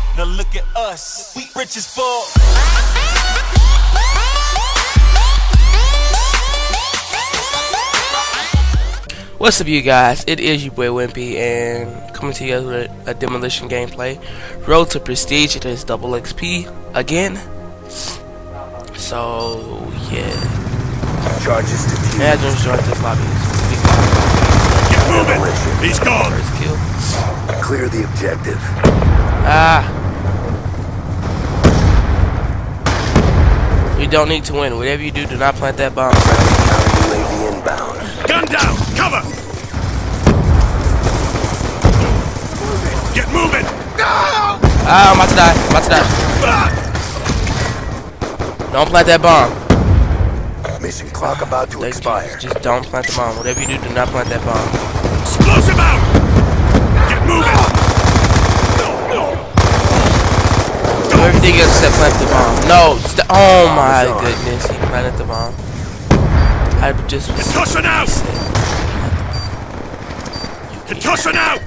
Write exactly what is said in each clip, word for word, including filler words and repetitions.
Now look at us, we rich as fuck. What's up, you guys? It is your boy Wimpy, and coming to you guys with a demolition gameplay. Road to Prestige. It is double X P again. So yeah. Charges to team. Yeah, just joined this lobby. Get moving. He's gone. First kill. Clear the objective. Ah. We don't need to win. Whatever you do, do not plant that bomb. U A V inbound. Gun down. Cover. Get moving. No! Ah, I'm about to die. I'm about to die. Ah! Don't plant that bomb. Mission clock about to Thank expire. you. Just don't plant the bomb. Whatever you do, do not plant that bomb. Explosive out. Get moving. Do everything else except plant the bomb. No. st- Oh my goodness. He planted the bomb. I just was Concussion out. Concussion out.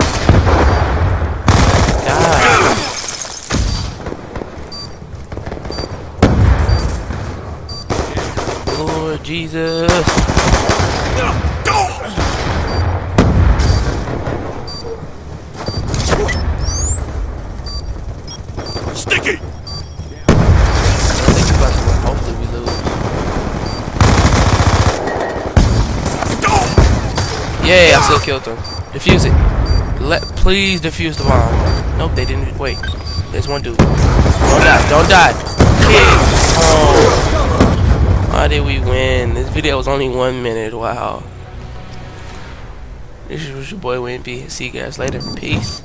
God. Lord Jesus. Sticky. Hopefully we lose. Yeah, I still killed him. Defuse it. Let please defuse the bomb. Nope, they didn't. Wait, there's one dude. Don't die. Don't die. Kid. Oh. Why did we win? This video was only one minute. Wow. This was your boy Wimpy. See you guys later. Peace.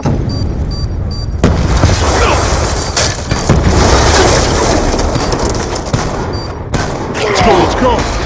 Let's go. Let's go.